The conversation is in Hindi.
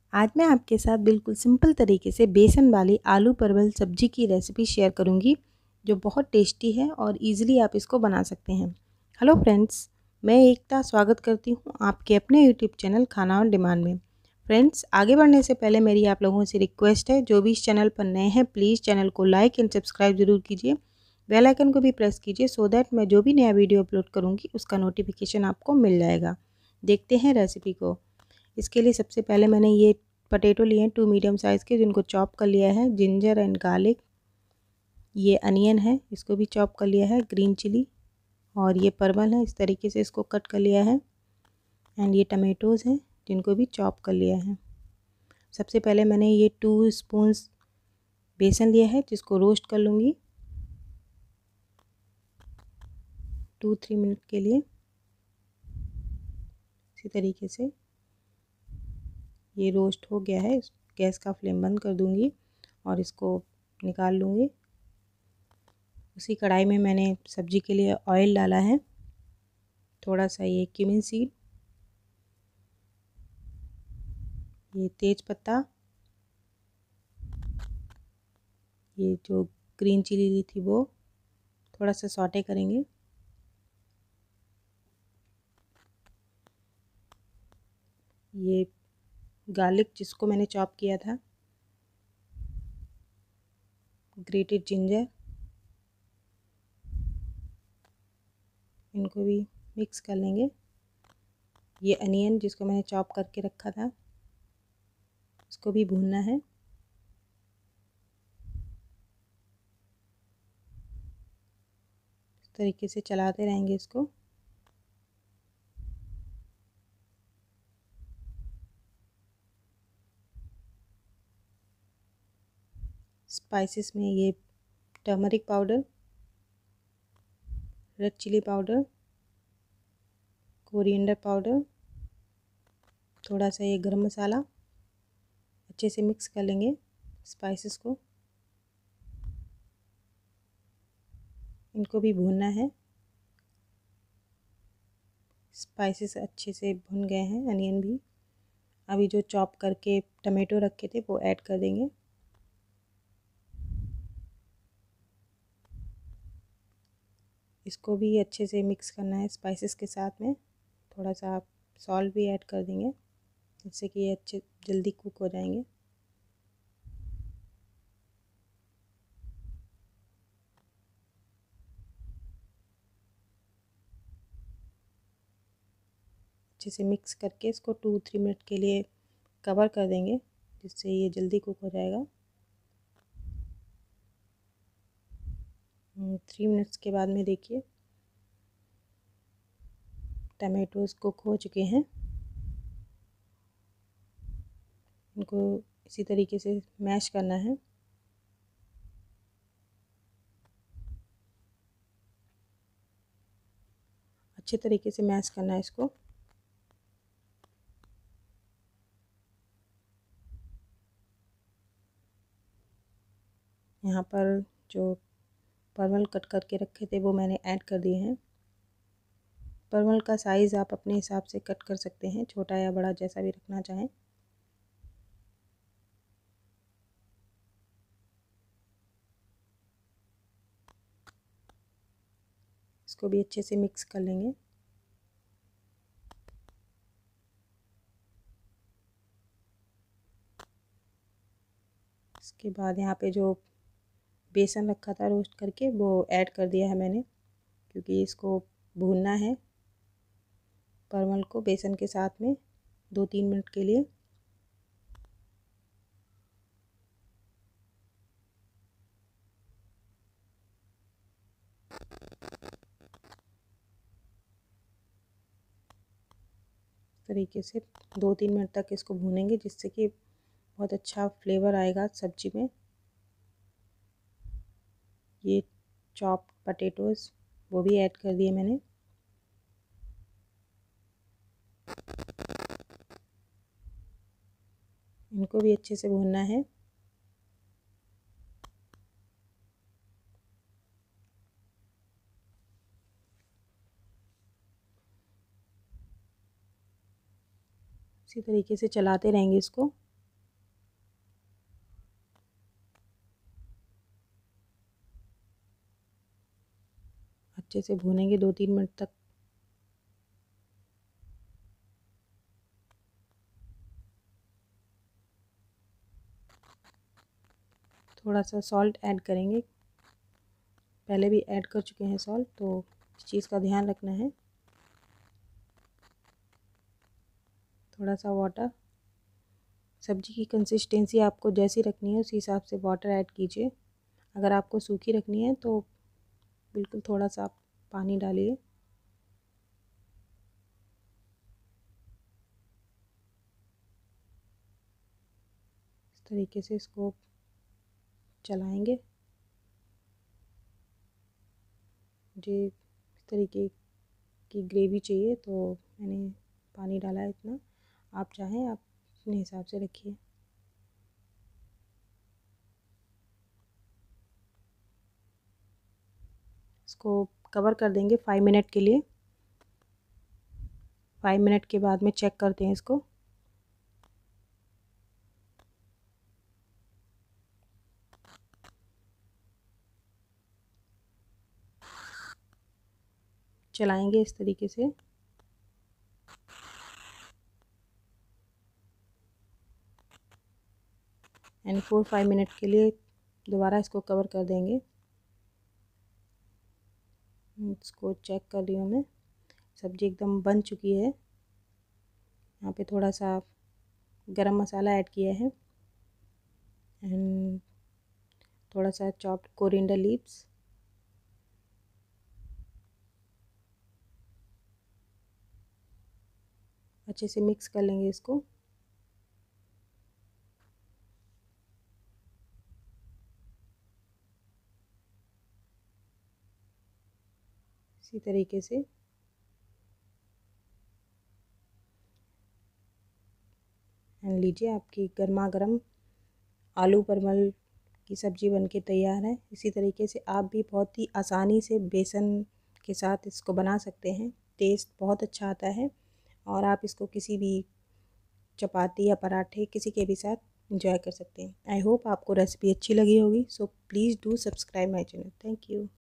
आज मैं आपके साथ बिल्कुल सिंपल तरीके से बेसन वाली आलू परवल सब्जी की रेसिपी शेयर करूंगी, जो बहुत टेस्टी है और इजीली आप इसको बना सकते हैं। हेलो फ्रेंड्स, मैं एकता स्वागत करती हूं आपके अपने YouTube channel Khana on demand में। फ्रेंड्स, आगे बढ़ने से पहले मेरी आप लोगों से रिक्वेस्ट है, जो भी इस चैनल पर नए हैं प्लीज़ चैनल को लाइक एंड सब्सक्राइब ज़रूर कीजिए। बेल आइकन को भी प्रेस कीजिए सो दैट मैं जो भी नया वीडियो अपलोड करूँगी उसका नोटिफिकेशन आपको मिल जाएगा। देखते हैं रेसिपी को। इसके लिए सबसे पहले मैंने ये पटेटो लिए हैं 2 मीडियम साइज़ के, जिनको चॉप कर लिया है। जिंजर एंड गार्लिक, ये अनियन है, इसको भी चॉप कर लिया है। ग्रीन चिली और ये परवल है, इस तरीके से इसको कट कर लिया है। एंड ये टमेटोज़ हैं, जिनको भी चॉप कर लिया है। सबसे पहले मैंने ये 2 स्पून्स बेसन लिया है, जिसको रोस्ट कर लूँगी 2-3 मिनट के लिए। इसी तरीके से ये रोस्ट हो गया है, गैस का फ्लेम बंद कर दूँगी और इसको निकाल लूँगी। उसी कढ़ाई में मैंने सब्जी के लिए ऑयल डाला है, थोड़ा सा ये क्यूमिन सीड, ये तेज पत्ता, ये जो ग्रीन चिली ली थी वो, थोड़ा सा सौटे करेंगे। ये गार्लिक जिसको मैंने चॉप किया था, ग्रेटेड जिंजर, इनको भी मिक्स कर लेंगे। ये अनियन जिसको मैंने चॉप करके रखा था, इसको भी भूनना है। इस तरीके से चलाते रहेंगे इसको। स्पाइसेस में ये turmeric powder, red chilli powder, coriander powder, थोड़ा सा ये गरम मसाला, अच्छे से मिक्स कर लेंगे स्पाइसेस को। इनको भी भूनना है। स्पाइसेस अच्छे से भुन गए हैं, अनियन भी। अभी जो चॉप करके टमाटो रखे थे वो ऐड कर देंगे। इसको भी अच्छे से मिक्स करना है स्पाइसेस के साथ में। थोड़ा सा आप सॉल्ट भी ऐड कर देंगे, जिससे कि ये अच्छे जल्दी कुक हो जाएंगे। अच्छे से मिक्स करके इसको 2-3 मिनट के लिए कवर कर देंगे, जिससे ये जल्दी कुक हो जाएगा। 3 मिनट्स के बाद में देखिए टमाटोज़ कुक हो चुके हैं। इनको इसी तरीके से मैश करना है। अच्छे तरीके से मैश करना है इसको। यहाँ पर जो परवल कट करके रखे थे वो मैंने ऐड कर दिए हैं। परवल का साइज़ आप अपने हिसाब से कट कर सकते हैं, छोटा या बड़ा जैसा भी रखना चाहें। इसको भी अच्छे से मिक्स कर लेंगे। इसके बाद यहाँ पे जो बेसन रखा था रोस्ट करके वो ऐड कर दिया है मैंने, क्योंकि इसको भूनना है परवल को बेसन के साथ में 2-3 मिनट के लिए। तरीके से 2-3 मिनट तक इसको भूनेंगे, जिससे कि बहुत अच्छा फ्लेवर आएगा सब्जी में। ये चॉप्ड पटेटोज़ वो भी ऐड कर दिए मैंने। इनको भी अच्छे से भूनना है। इसी तरीके से चलाते रहेंगे इसको। अच्छे से भूनेंगे 2-3 मिनट तक। थोड़ा सा सॉल्ट ऐड करेंगे, पहले भी ऐड कर चुके हैं सॉल्ट, तो इस चीज़ का ध्यान रखना है। थोड़ा सा वाटर, सब्ज़ी की कंसिस्टेंसी आपको जैसी रखनी है उसी हिसाब से वाटर ऐड कीजिए। अगर आपको सूखी रखनी है तो बिल्कुल थोड़ा सा आप पानी डालिए। इस तरीके से इसको चलाएंगे। मुझे इस तरीके की ग्रेवी चाहिए तो मैंने पानी डाला है इतना, आप चाहें आप अपने हिसाब से रखिए। इसको कवर कर देंगे 5 मिनट के लिए। 5 मिनट के बाद में चेक करते हैं इसको। चलाएंगे इस तरीके से। एंड 4-5 मिनट के लिए दोबारा इसको कवर कर देंगे। इसको चेक कर रही हूँ मैं, सब्ज़ी एकदम बन चुकी है। यहाँ पे थोड़ा सा गरम मसाला ऐड किया है एंड थोड़ा सा चॉप्ड कोरिएंडर लीव्स। अच्छे से मिक्स कर लेंगे इसको। इसी तरीके से एंड लीजिए, आपकी गर्मा गर्म आलू परवल की सब्ज़ी बनके तैयार है। इसी तरीके से आप भी बहुत ही आसानी से बेसन के साथ इसको बना सकते हैं। टेस्ट बहुत अच्छा आता है और आप इसको किसी भी चपाती या पराठे किसी के भी साथ इंजॉय कर सकते हैं। आई होप आपको रेसिपी अच्छी लगी होगी। So please do subscribe my channel. Thank you.